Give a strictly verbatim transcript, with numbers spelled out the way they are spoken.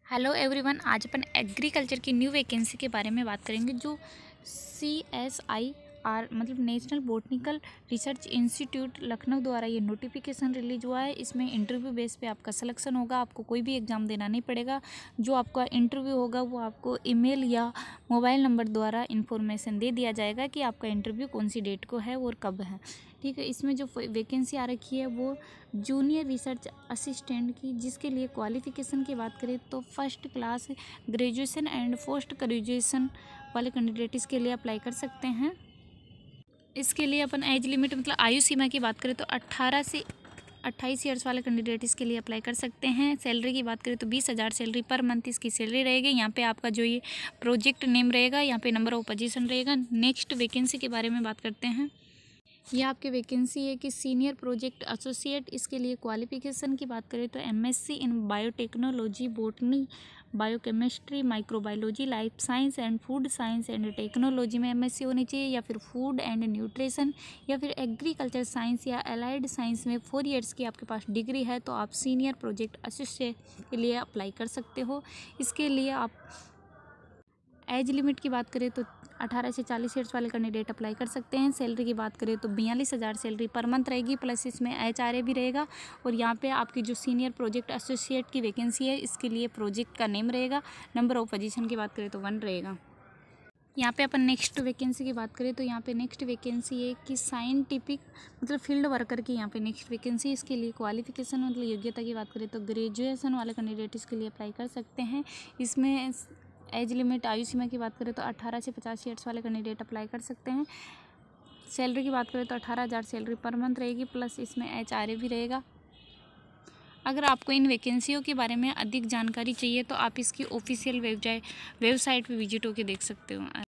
Hello everyone, आज अपन agriculture की न्यू वैकेंसी के बारे में बात करेंगे जो सी एस आई आर मतलब national botanical research institute Lucknow द्वारा ये नोटिफिकेशन रिलीज हुआ है। इसमें इंटरव्यू बेस पे आपका सिलेक्शन होगा। आपको कोई भी एग्ज़ाम देना नहीं पड़ेगा। जो आपका इंटरव्यू होगा वो आपको ईमेल या मोबाइल नंबर द्वारा इन्फॉर्मेशन दे दिया जाएगा कि आपका इंटरव्यू कौन सी डेट को है और कब है। ठीक है, इसमें जो वैकेंसी आ रखी है वो जूनियर रिसर्च असिस्टेंट की, जिसके लिए क्वालिफ़िकेशन की बात करें तो first class graduation and post graduation वाले कैंडिडेट इसके लिए अप्लाई कर सकते हैं। इसके लिए अपन एज लिमिट मतलब आयु सीमा की बात करें तो अट्ठारह से अट्ठाईस ईयर्स वाले कैंडिडेट इसके लिए अप्लाई कर सकते हैं। सैलरी की बात करें तो बीस हज़ार सैलरी पर मंथ इसकी सैलरी रहेगी। यहाँ पे आपका जो ये प्रोजेक्ट नेम रहेगा, यहाँ पे नंबर ऑफ पोजीशन रहेगा। नेक्स्ट वैकेंसी के बारे में बात करते हैं। ये आपकी वैकेंसी है कि सीनियर प्रोजेक्ट एसोसिएट। इसके लिए क्वालिफिकेशन की बात करें तो MSc in biotechnology, botany, biochemistry, microbiology, life science and food science and technology में एमएससी होनी चाहिए, या फिर फूड एंड न्यूट्रिशन या फिर एग्रीकल्चर साइंस या अलाइड साइंस में फोर इयर्स की आपके पास डिग्री है तो आप सीनियर प्रोजेक्ट एसोसिएट के लिए अप्लाई कर सकते हो। इसके लिए आप एज लिमिट की बात करें तो अठारह से चालीस ईयर्स वाले कैंडिडेट अप्लाई कर सकते हैं। सैलरी की बात करें तो बयालीस हज़ार सैलरी पर मंथ रहेगी, प्लस इसमें एच आर ए भी रहेगा। और यहाँ पे आपकी जो सीनियर प्रोजेक्ट एसोसिएट की वैकेंसी है इसके लिए प्रोजेक्ट का नेम रहेगा। नंबर ऑफ पोजीशन की बात करें तो वन रहेगा। यहाँ पे अपन नेक्स्ट वैकेंसी की बात करें तो यहाँ पे नेक्स्ट वैकेंसी है कि साइंटिफिक मतलब फील्ड वर्कर की यहाँ पे नेक्स्ट वैकेंसी। इसके लिए क्वालिफिकेशन मतलब योग्यता की बात करें तो ग्रेजुएशन वाले कैंडिडेट इसके लिए अप्लाई कर सकते हैं। इसमें एज लिमिट आयु सीमा की बात करें तो अट्ठारह से पचास ईयर्स वाले कैंडिडेट अप्लाई कर सकते हैं। सैलरी की बात करें तो अठारह हज़ार सैलरी पर मंथ रहेगी, प्लस इसमें एच आर ए भी रहेगा। अगर आपको इन वैकेंसियों के बारे में अधिक जानकारी चाहिए तो आप इसकी ऑफिशियल वेबसाइट वेबसाइट पर विजिट होकर देख सकते हो।